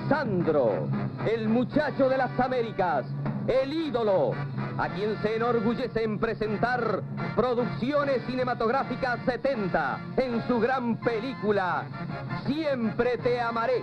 Sandro, el muchacho de las Américas, el ídolo, a quien se enorgullece en presentar Producciones Cinematográficas 70 en su gran película Siempre te amaré.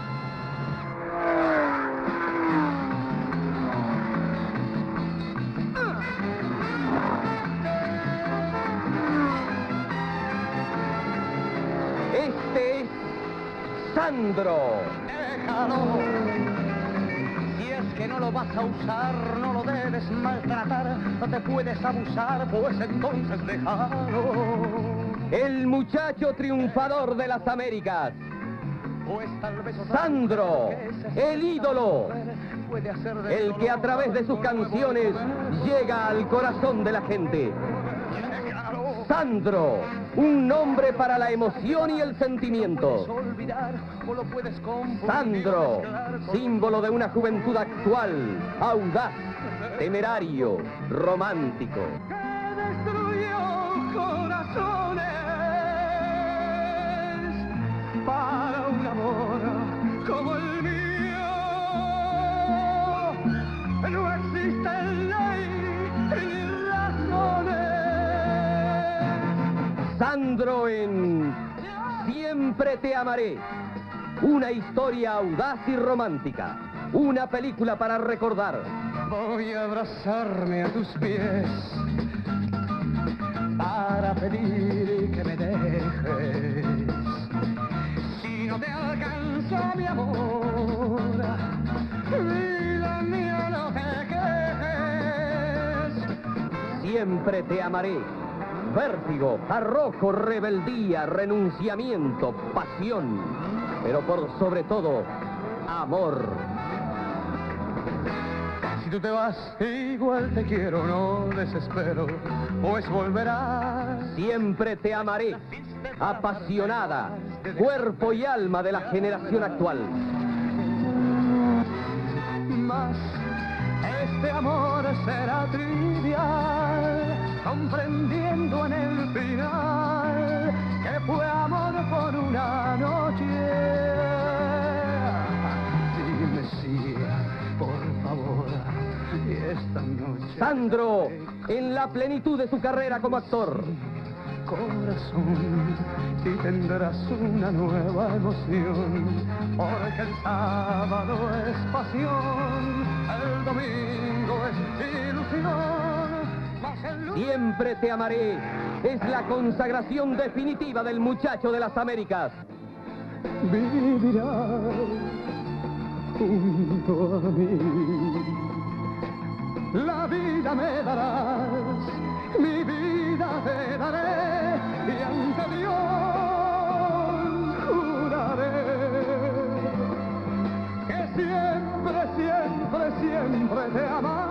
Este es Sandro. Déjalo. Si es que no lo vas a usar, no lo debes maltratar, no te puedes abusar, pues entonces déjalo. El muchacho triunfador de las Américas. Pues tal vez Sandro, el ídolo, el que a través de sus canciones llega al corazón de la gente. Sandro, un nombre para la emoción y el sentimiento. Sandro, símbolo de una juventud actual, audaz, temerario, romántico. Que destruyó corazones para un amor como el mío. No existe ley ni razones. Sandro en Siempre te amaré. Una historia audaz y romántica. Una película para recordar. Voy a abrazarme a tus pies para pedir que me dejes. Si no te alcanza mi amor, vida mía, no te quejes. Siempre te amaré. Vértigo, arrojo, rebeldía, renunciamiento, pasión, pero por sobre todo, amor. Si tú te vas, igual te quiero, no desespero, pues volverás. Siempre te amaré, apasionada, cuerpo y alma de la generación actual. Mas este amor será trivial, comprendiendo en el final que fue amor por una noche. Dime sí, por favor, y esta noche... Sandro, en la plenitud de su carrera como actor. Corazón, y tendrás una nueva emoción, porque el sábado es pasión, el domingo es ilusión, mas el lunes... Siempre te amaré es la consagración definitiva del muchacho de las Américas. Vivirás junto a mí, la vida me darás, mi vida te daré, y ante Dios juraré que siempre, siempre, siempre te amaré.